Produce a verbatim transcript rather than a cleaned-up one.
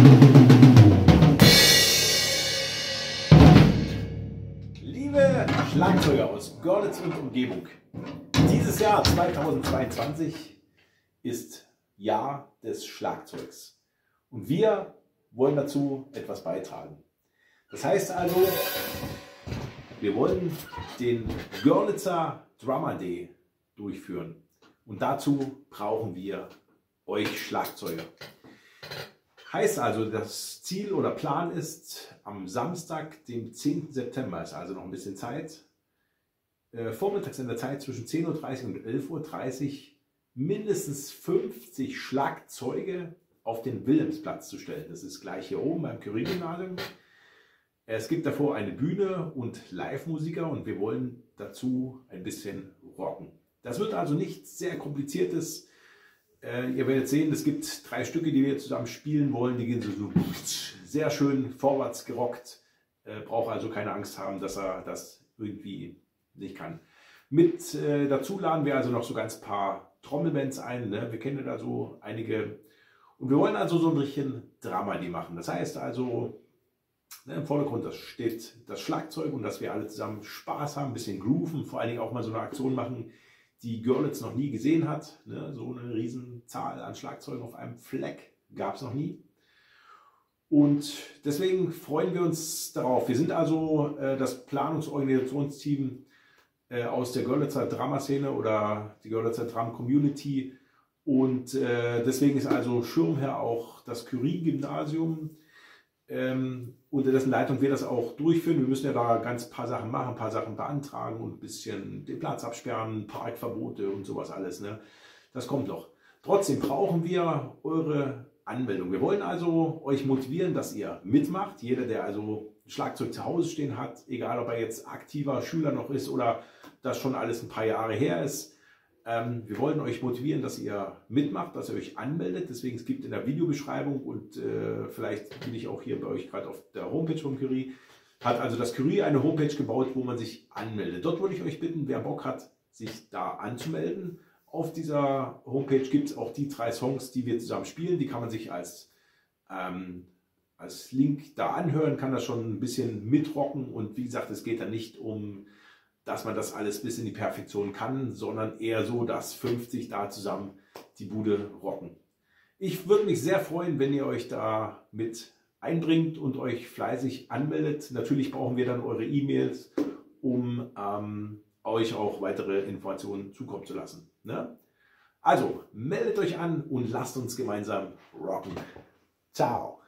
Liebe Schlagzeuger aus Görlitz und Umgebung, dieses Jahr zweitausendzweiundzwanzig ist Jahr des Schlagzeugs und wir wollen dazu etwas beitragen. Das heißt also, wir wollen den Görlitzer Drummer Day durchführen und dazu brauchen wir euch Schlagzeuger. Heißt also, das Ziel oder Plan ist, am Samstag, dem zehnten September, ist also noch ein bisschen Zeit, äh, vormittags in der Zeit zwischen zehn Uhr dreißig und elf Uhr dreißig mindestens fünfzig Schlagzeuge auf den Wilhelmsplatz zu stellen. Das ist gleich hier oben beim Curie-Gymnasium. Es gibt davor eine Bühne und Live-Musiker und wir wollen dazu ein bisschen rocken. Das wird also nichts sehr Kompliziertes. Äh, ihr werdet sehen, es gibt drei Stücke, die wir zusammen spielen wollen. Die gehen so, so sehr schön vorwärts gerockt. Äh, braucht also keine Angst haben, dass er das irgendwie nicht kann. Mit äh, dazu laden wir also noch so ganz paar Trommelbands ein. Ne? Wir kennen da so einige. Und wir wollen also so ein bisschen Drama die machen. Das heißt also, ne, im Vordergrund das steht das Schlagzeug und dass wir alle zusammen Spaß haben, ein bisschen grooven, vor allen Dingen auch mal so eine Aktion machen, die Görlitz noch nie gesehen hat. Ne? So eine Riesenzahl an Schlagzeugen auf einem Fleck gab es noch nie. Und deswegen freuen wir uns darauf. Wir sind also äh, das Planungs-Organisationsteam äh, aus der Görlitzer Drama-Szene oder die Görlitzer Drum-Community. Und äh, deswegen ist also Schirmherr auch das Curie-Gymnasium. Ähm, unter dessen Leitung wir das auch durchführen. Wir müssen ja da ganz paar Sachen machen, ein paar Sachen beantragen und ein bisschen den Platz absperren, Parkverbote und sowas alles. Ne? Das kommt noch. Trotzdem brauchen wir eure Anmeldung. Wir wollen also euch motivieren, dass ihr mitmacht. Jeder, der also ein Schlagzeug zu Hause stehen hat, egal ob er jetzt aktiver Schüler noch ist oder das schon alles ein paar Jahre her ist. Ähm, wir wollen euch motivieren, dass ihr mitmacht, dass ihr euch anmeldet. Deswegen, es gibt in der Videobeschreibung und äh, vielleicht bin ich auch hier bei euch gerade auf der Homepage von Curie, hat also das Curie eine Homepage gebaut, wo man sich anmeldet. Dort würde ich euch bitten, wer Bock hat, sich da anzumelden. Auf dieser Homepage gibt es auch die drei Songs, die wir zusammen spielen. Die kann man sich als, ähm, als Link da anhören, kann das schon ein bisschen mitrocken. Und wie gesagt, es geht da nicht um, dass man das alles bis in die Perfektion kann, sondern eher so, dass fünfzig da zusammen die Bude rocken. Ich würde mich sehr freuen, wenn ihr euch da mit einbringt und euch fleißig anmeldet. Natürlich brauchen wir dann eure E-Mails, um ähm, euch auch weitere Informationen zukommen zu lassen. Ne? Also meldet euch an und lasst uns gemeinsam rocken. Ciao!